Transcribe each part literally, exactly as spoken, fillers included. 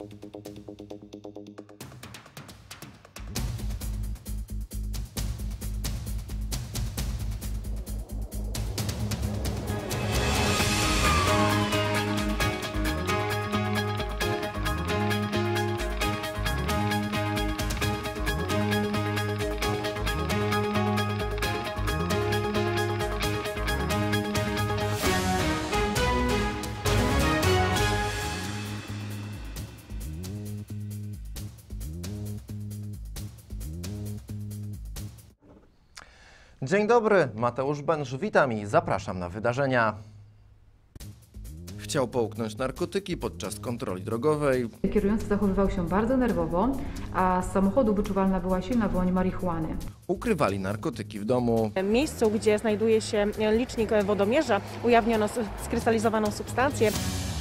Dzień dobry, Mateusz Bęż, witam i zapraszam na wydarzenia. Chciał połknąć narkotyki podczas kontroli drogowej. Kierujący zachowywał się bardzo nerwowo, a z samochodu wyczuwalna była silna woń marihuany. Ukrywali narkotyki w domu. W miejscu, gdzie znajduje się licznik wodomierza, ujawniono skrystalizowaną substancję.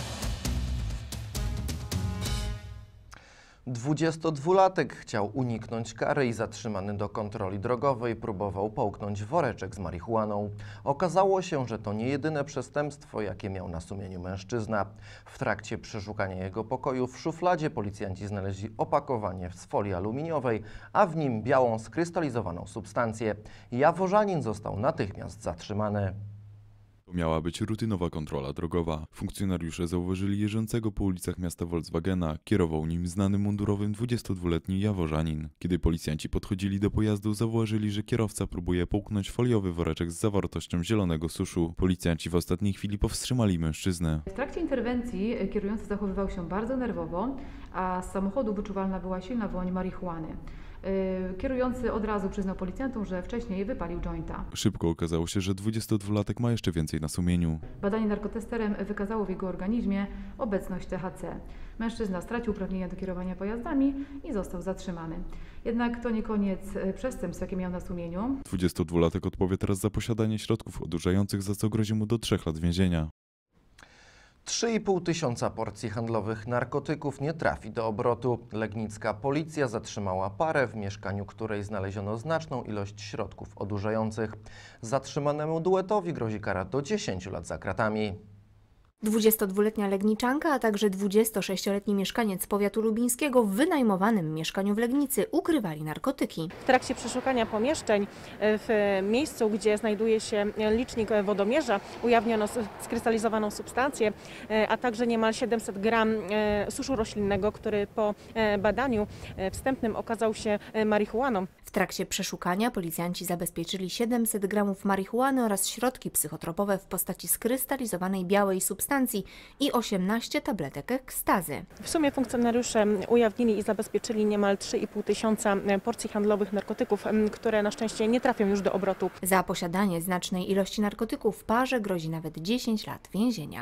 dwudziestodwulatek chciał uniknąć kary i zatrzymany do kontroli drogowej próbował połknąć woreczek z marihuaną. Okazało się, że to nie jedyne przestępstwo, jakie miał na sumieniu mężczyzna. W trakcie przeszukania jego pokoju w szufladzie policjanci znaleźli opakowanie z folii aluminiowej, a w nim białą skrystalizowaną substancję. Jaworzanin został natychmiast zatrzymany. To miała być rutynowa kontrola drogowa. Funkcjonariusze zauważyli jeżdżącego po ulicach miasta Volkswagena. Kierował nim znany mundurowym dwudziestodwuletni Jaworzanin. Kiedy policjanci podchodzili do pojazdu, zauważyli, że kierowca próbuje połknąć foliowy woreczek z zawartością zielonego suszu. Policjanci w ostatniej chwili powstrzymali mężczyznę. W trakcie interwencji kierujący zachowywał się bardzo nerwowo, a z samochodu wyczuwalna była silna woń marihuany. Kierujący od razu przyznał policjantom, że wcześniej wypalił jointa. Szybko okazało się, że dwudziestodwulatek ma jeszcze więcej na sumieniu. Badanie narkotesterem wykazało w jego organizmie obecność T H C. Mężczyzna stracił uprawnienia do kierowania pojazdami i został zatrzymany. Jednak to nie koniec przestępstw, jakie miał na sumieniu. dwudziestodwulatek odpowie teraz za posiadanie środków odurzających, za co grozi mu do trzech lat więzienia. trzy i pół tysiąca porcji handlowych narkotyków nie trafi do obrotu. Legnicka policja zatrzymała parę, w mieszkaniu której znaleziono znaczną ilość środków odurzających. Zatrzymanemu duetowi grozi kara do dziesięciu lat za kratami. dwudziestodwuletnia Legniczanka, a także dwudziestosześcioletni mieszkaniec powiatu lubińskiego w wynajmowanym mieszkaniu w Legnicy ukrywali narkotyki. W trakcie przeszukania pomieszczeń w miejscu, gdzie znajduje się licznik wodomierza, ujawniono skrystalizowaną substancję, a także niemal siedemset gram suszu roślinnego, który po badaniu wstępnym okazał się marihuaną. W trakcie przeszukania policjanci zabezpieczyli siedemset gramów marihuany oraz środki psychotropowe w postaci skrystalizowanej białej substancji i osiemnaście tabletek ekstazy. W sumie funkcjonariusze ujawnili i zabezpieczyli niemal trzy i pół tysiąca porcji handlowych narkotyków, które na szczęście nie trafią już do obrotu. Za posiadanie znacznej ilości narkotyków parze grozi nawet dziesięć lat więzienia.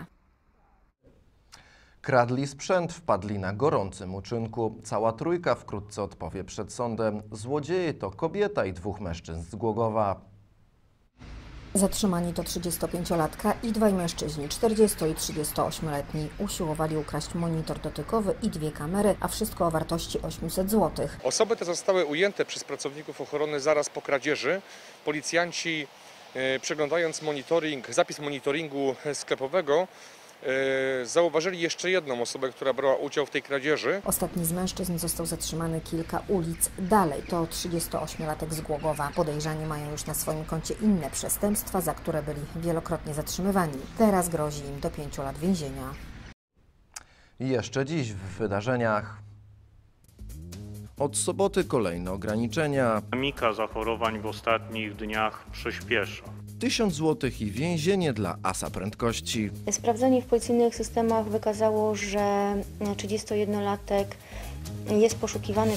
Kradli sprzęt, wpadli na gorącym uczynku. Cała trójka wkrótce odpowie przed sądem. Złodzieje to kobieta i dwóch mężczyzn z Głogowa. Zatrzymani to trzydziestopięciolatka i dwaj mężczyźni, czterdziesto- i trzydziestoośmioletni. Usiłowali ukraść monitor dotykowy i dwie kamery, a wszystko o wartości osiemset złotych. Osoby te zostały ujęte przez pracowników ochrony zaraz po kradzieży. Policjanci, e, przeglądając monitoring, zapis monitoringu sklepowego, e, zauważyli jeszcze jedną osobę, która brała udział w tej kradzieży. Ostatni z mężczyzn został zatrzymany kilka ulic dalej. To trzydziestoośmiolatek z Głogowa. Podejrzani mają już na swoim koncie inne przestępstwa, za które byli wielokrotnie zatrzymywani. Teraz grozi im do pięciu lat więzienia. I jeszcze dziś w wydarzeniach. Od soboty kolejne ograniczenia. Dynamika zachorowań w ostatnich dniach przyspiesza. tysiąc złotych i więzienie dla asa prędkości. Sprawdzenie w policyjnych systemach wykazało, że trzydziestojednolatek jest poszukiwany.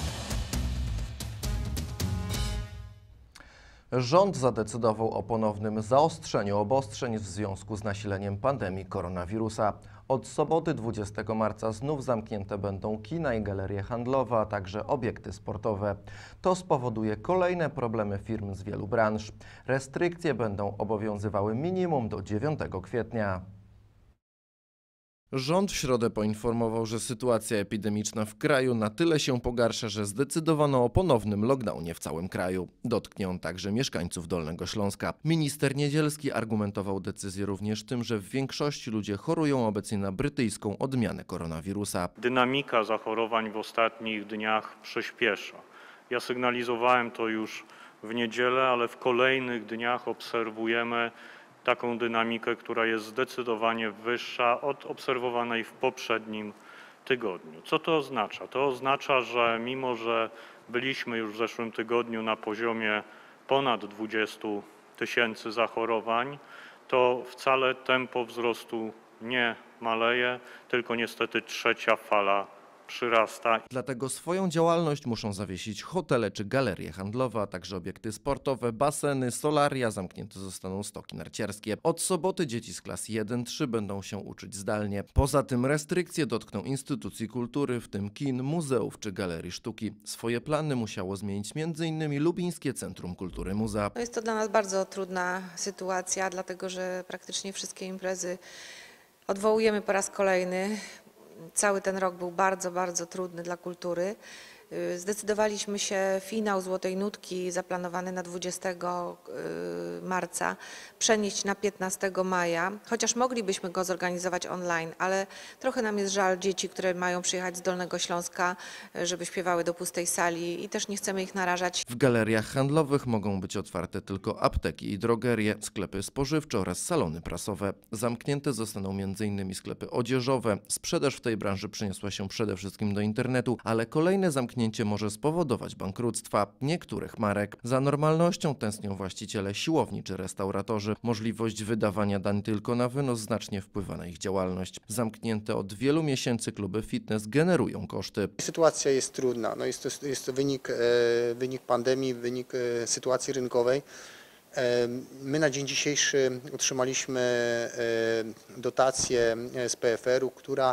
Rząd zadecydował o ponownym zaostrzeniu obostrzeń w związku z nasileniem pandemii koronawirusa. Od soboty dwudziestego marca znów zamknięte będą kina i galerie handlowe, a także obiekty sportowe. To spowoduje kolejne problemy firm z wielu branż. Restrykcje będą obowiązywały minimum do dziewiątego kwietnia. Rząd w środę poinformował, że sytuacja epidemiczna w kraju na tyle się pogarsza, że zdecydowano o ponownym lockdownie w całym kraju. Dotknie on także mieszkańców Dolnego Śląska. Minister Niedzielski argumentował decyzję również tym, że w większości ludzie chorują obecnie na brytyjską odmianę koronawirusa. Dynamika zachorowań w ostatnich dniach przyspiesza. Ja sygnalizowałem to już w niedzielę, ale w kolejnych dniach obserwujemy taką dynamikę, która jest zdecydowanie wyższa od obserwowanej w poprzednim tygodniu. Co to oznacza? To oznacza, że mimo że byliśmy już w zeszłym tygodniu na poziomie ponad dwudziestu tysięcy zachorowań, to wcale tempo wzrostu nie maleje, tylko niestety trzecia fala przyrasta. Dlatego swoją działalność muszą zawiesić hotele czy galerie handlowe, a także obiekty sportowe, baseny, solaria, zamknięte zostaną stoki narciarskie. Od soboty dzieci z klas jeden trzy będą się uczyć zdalnie. Poza tym restrykcje dotkną instytucji kultury, w tym kin, muzeów czy galerii sztuki. Swoje plany musiało zmienić między innymi Lubińskie Centrum Kultury Muza. Jest to dla nas bardzo trudna sytuacja, dlatego że praktycznie wszystkie imprezy odwołujemy po raz kolejny. Cały ten rok był bardzo, bardzo trudny dla kultury. Zdecydowaliśmy się finał Złotej Nutki zaplanowany na dwudziestego marca przenieść na piętnastego maja, chociaż moglibyśmy go zorganizować online, ale trochę nam jest żal dzieci, które mają przyjechać z Dolnego Śląska, żeby śpiewały do pustej sali i też nie chcemy ich narażać. W galeriach handlowych mogą być otwarte tylko apteki i drogerie, sklepy spożywcze oraz salony prasowe. Zamknięte zostaną między innymi sklepy odzieżowe. Sprzedaż w tej branży przeniosła się przede wszystkim do internetu, ale kolejne zamknięcie może spowodować bankructwa niektórych marek. Za normalnością tęsknią właściciele siłowni czy restauratorzy. Możliwość wydawania dań tylko na wynos znacznie wpływa na ich działalność. Zamknięte od wielu miesięcy kluby fitness generują koszty. Sytuacja jest trudna. No jest, to, jest to wynik, e, wynik pandemii, wynik e, sytuacji rynkowej. E, my na dzień dzisiejszy otrzymaliśmy e, dotację z P F R u, która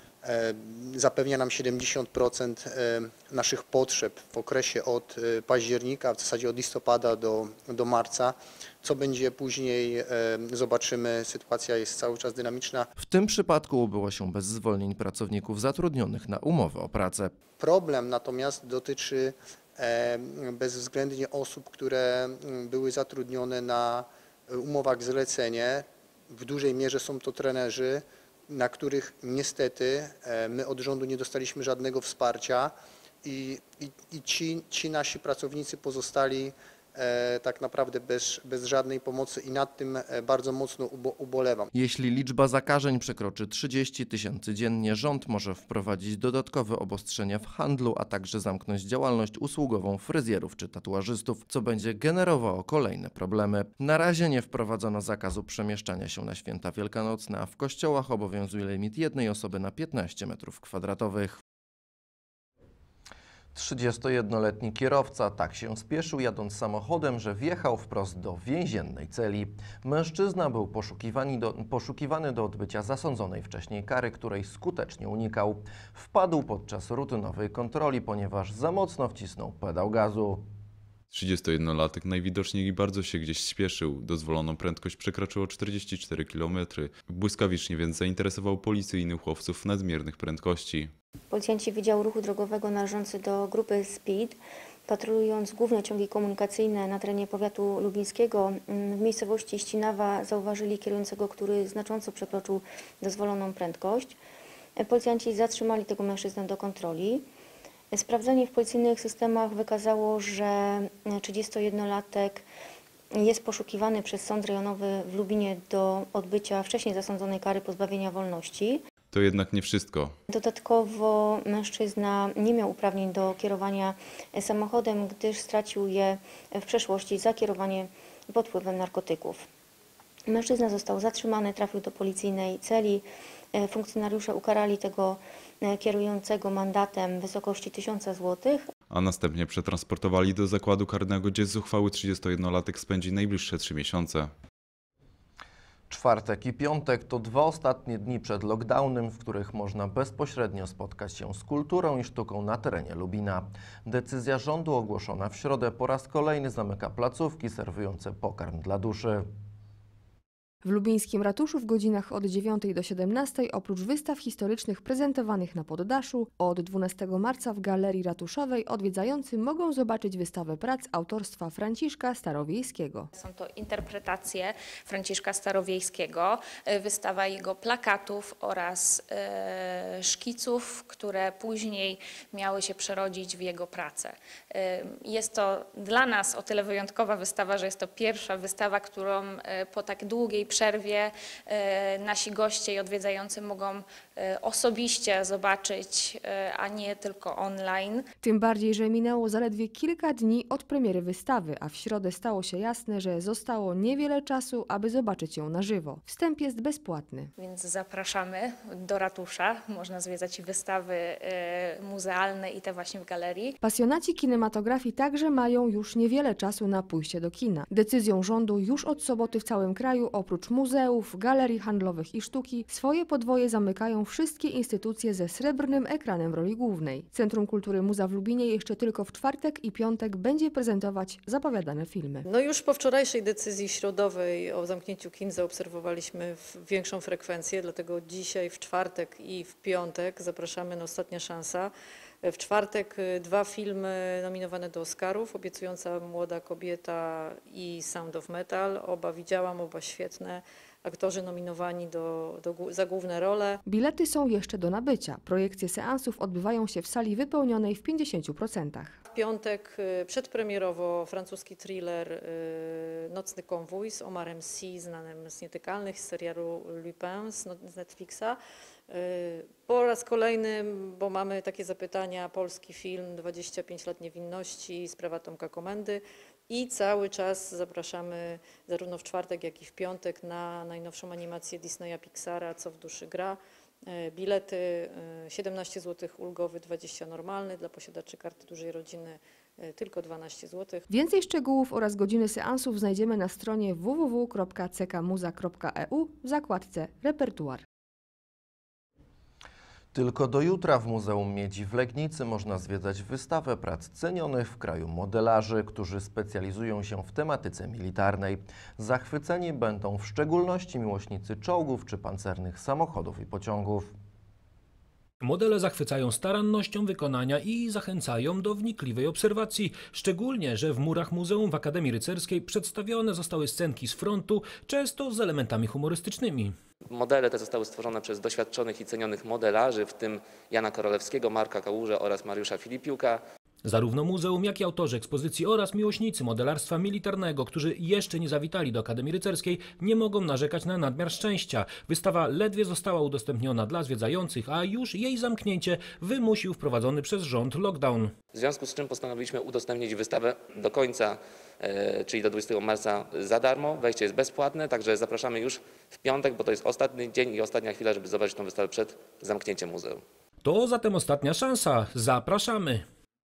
zapewnia nam siedemdziesiąt procent naszych potrzeb w okresie od października, w zasadzie od listopada do, do marca. Co będzie później, zobaczymy. Sytuacja jest cały czas dynamiczna. W tym przypadku ubyło się bez zwolnień pracowników zatrudnionych na umowę o pracę. Problem natomiast dotyczy bezwzględnie osób, które były zatrudnione na umowach zlecenie. W dużej mierze są to trenerzy, na których niestety my od rządu nie dostaliśmy żadnego wsparcia i, i, i ci, ci nasi pracownicy pozostali e, tak naprawdę bez, bez żadnej pomocy i nad tym bardzo mocno ubo, ubolewam. Jeśli liczba zakażeń przekroczy trzydzieści tysięcy dziennie, rząd może wprowadzić dodatkowe obostrzenia w handlu, a także zamknąć działalność usługową fryzjerów czy tatuażystów, co będzie generowało kolejne problemy. Na razie nie wprowadzono zakazu przemieszczania się na święta wielkanocne, a w kościołach obowiązuje limit jednej osoby na piętnaście metrów kwadratowych. trzydziestojednoletni kierowca tak się spieszył jadąc samochodem, że wjechał wprost do więziennej celi. Mężczyzna był poszukiwany do, poszukiwany do odbycia zasądzonej wcześniej kary, której skutecznie unikał. Wpadł podczas rutynowej kontroli, ponieważ za mocno wcisnął pedał gazu. trzydziestojednolatek najwidoczniej bardzo się gdzieś spieszył. Dozwoloną prędkość przekroczyło czterdzieści cztery kilometry. Błyskawicznie więc zainteresował policyjnych łowców nadmiernych prędkości. Policjanci Wydziału Ruchu Drogowego należący do grupy SPEED, patrolując główne ciągi komunikacyjne na terenie powiatu lubińskiego, w miejscowości Ścinawa zauważyli kierującego, który znacząco przekroczył dozwoloną prędkość. Policjanci zatrzymali tego mężczyznę do kontroli. Sprawdzenie w policyjnych systemach wykazało, że trzydziestojednolatek jest poszukiwany przez Sąd Rejonowy w Lubinie do odbycia wcześniej zasądzonej kary pozbawienia wolności. To jednak nie wszystko. Dodatkowo mężczyzna nie miał uprawnień do kierowania samochodem, gdyż stracił je w przeszłości za kierowanie pod wpływem narkotyków. Mężczyzna został zatrzymany, trafił do policyjnej celi. Funkcjonariusze ukarali tego kierującego mandatem w wysokości tysiąca złotych. A następnie przetransportowali do zakładu karnego, gdzie z uchwały trzydziestojednolatek spędzi najbliższe trzy miesiące. Czwartek i piątek to dwa ostatnie dni przed lockdownem, w których można bezpośrednio spotkać się z kulturą i sztuką na terenie Lubina. Decyzja rządu ogłoszona w środę po raz kolejny zamyka placówki serwujące pokarm dla duszy. W lubińskim ratuszu w godzinach od dziewiątej do siedemnastej oprócz wystaw historycznych prezentowanych na poddaszu, od dwunastego marca w Galerii Ratuszowej odwiedzający mogą zobaczyć wystawę prac autorstwa Franciszka Starowiejskiego. Są to interpretacje Franciszka Starowiejskiego, wystawa jego plakatów oraz e, szkiców, które później miały się przerodzić w jego pracę. E, jest to dla nas o tyle wyjątkowa wystawa, że jest to pierwsza wystawa, którą e, po tak długiej przerwie e, nasi goście i odwiedzający mogą e, osobiście zobaczyć, e, a nie tylko online. Tym bardziej, że minęło zaledwie kilka dni od premiery wystawy, a w środę stało się jasne, że zostało niewiele czasu, aby zobaczyć ją na żywo. Wstęp jest bezpłatny. Więc zapraszamy do ratusza. Można zwiedzać wystawy e, muzealne i te właśnie w galerii. Pasjonaci kinematografii także mają już niewiele czasu na pójście do kina. Decyzją rządu już od soboty w całym kraju oprócz muzeów, galerii handlowych i sztuki swoje podwoje zamykają wszystkie instytucje ze srebrnym ekranem w roli głównej. Centrum Kultury Muza w Lubinie jeszcze tylko w czwartek i piątek będzie prezentować zapowiadane filmy. No już po wczorajszej decyzji środowej o zamknięciu kin zaobserwowaliśmy większą frekwencję, dlatego dzisiaj w czwartek i w piątek zapraszamy na Ostatnia szansa. W czwartek dwa filmy nominowane do Oscarów, Obiecująca młoda kobieta i Sound of Metal. Oba widziałam, oba świetne. Aktorzy nominowani do, do, za główne role. Bilety są jeszcze do nabycia. Projekcje seansów odbywają się w sali wypełnionej w pięćdziesięciu procentach. W piątek przedpremierowo francuski thriller Nocny konwój z Omarem Sy, znanym z Nietykalnych, z serialu Lupin z Netflixa. Po raz kolejny, bo mamy takie zapytania, polski film dwadzieścia pięć lat niewinności, sprawa Tomka Komendy. I cały czas zapraszamy zarówno w czwartek, jak i w piątek na najnowszą animację Disneya Pixara Co w duszy gra. Bilety siedemnaście złotych ulgowy, dwadzieścia normalny, dla posiadaczy karty dużej rodziny tylko dwanaście złotych. Więcej szczegółów oraz godziny seansów znajdziemy na stronie w w w kropka c k muza kropka e u w zakładce Repertuar. Tylko do jutra w Muzeum Miedzi w Legnicy można zwiedzać wystawę prac cenionych w kraju modelarzy, którzy specjalizują się w tematyce militarnej. Zachwyceni będą w szczególności miłośnicy czołgów czy pancernych samochodów i pociągów. Modele zachwycają starannością wykonania i zachęcają do wnikliwej obserwacji, szczególnie, że w murach muzeum w Akademii Rycerskiej przedstawione zostały scenki z frontu, często z elementami humorystycznymi. Modele te zostały stworzone przez doświadczonych i cenionych modelarzy, w tym Jana Korolewskiego, Marka Kałużę oraz Mariusza Filipiuka. Zarówno muzeum, jak i autorzy ekspozycji oraz miłośnicy modelarstwa militarnego, którzy jeszcze nie zawitali do Akademii Rycerskiej, nie mogą narzekać na nadmiar szczęścia. Wystawa ledwie została udostępniona dla zwiedzających, a już jej zamknięcie wymusił wprowadzony przez rząd lockdown. W związku z czym postanowiliśmy udostępnić wystawę do końca, e, czyli do dwudziestego marca za darmo. Wejście jest bezpłatne, także zapraszamy już w piątek, bo to jest ostatni dzień i ostatnia chwila, żeby zobaczyć tę wystawę przed zamknięciem muzeum. To zatem ostatnia szansa. Zapraszamy!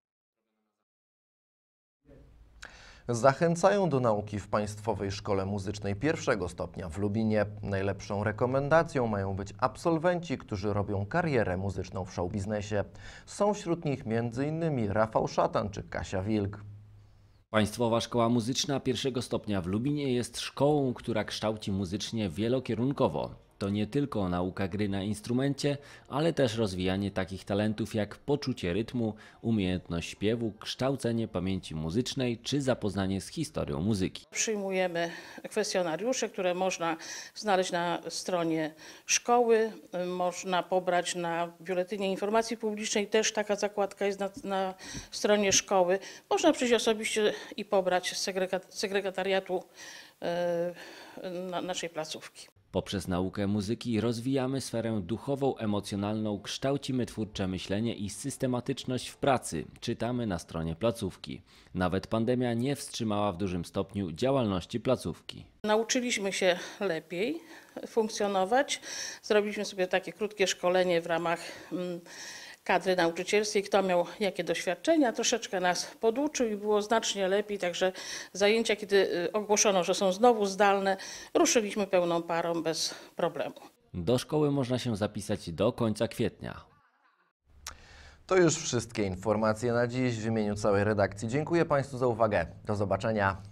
Zachęcają do nauki w Państwowej Szkole Muzycznej pierwszego stopnia w Lubinie. Najlepszą rekomendacją mają być absolwenci, którzy robią karierę muzyczną w showbiznesie. Są wśród nich między innymi Rafał Szatan czy Kasia Wilk. Państwowa Szkoła Muzyczna pierwszego stopnia w Lubinie jest szkołą, która kształci muzycznie wielokierunkowo. To nie tylko nauka gry na instrumencie, ale też rozwijanie takich talentów jak poczucie rytmu, umiejętność śpiewu, kształcenie pamięci muzycznej czy zapoznanie z historią muzyki. Przyjmujemy kwestionariusze, które można znaleźć na stronie szkoły, można pobrać na Biuletynie Informacji Publicznej, też taka zakładka jest na, na stronie szkoły. Można przyjść osobiście i pobrać z segregatariatu yy, na naszej placówki. Poprzez naukę muzyki rozwijamy sferę duchową, emocjonalną, kształcimy twórcze myślenie i systematyczność w pracy, czytamy na stronie placówki. Nawet pandemia nie wstrzymała w dużym stopniu działalności placówki. Nauczyliśmy się lepiej funkcjonować, zrobiliśmy sobie takie krótkie szkolenie w ramach mm, kadry nauczycielskiej, kto miał jakie doświadczenia, troszeczkę nas poduczył i było znacznie lepiej, także zajęcia, kiedy ogłoszono, że są znowu zdalne, ruszyliśmy pełną parą bez problemu. Do szkoły można się zapisać do końca kwietnia. To już wszystkie informacje na dziś. W imieniu całej redakcji dziękuję Państwu za uwagę. Do zobaczenia.